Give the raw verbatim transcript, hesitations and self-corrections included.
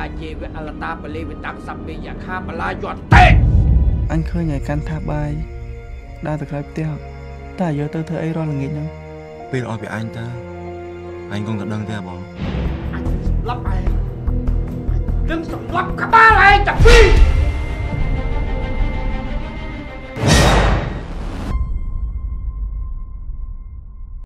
យាជេវអលតាបលីវិតាំងសាប់ពេយ៉ាខាបលាយត់តេអញឃើញឯកាន់ថាបាយដើរទៅក្រោយផ្ទះតែយកទៅធ្វើអីរាល់ល្ងាចហ្នឹងពេលអស់ពីអញតើអញគង់តែដឹងទេបងអញស្លាប់ឯងនឹងសម្លាប់ក្បាលឯងតាពី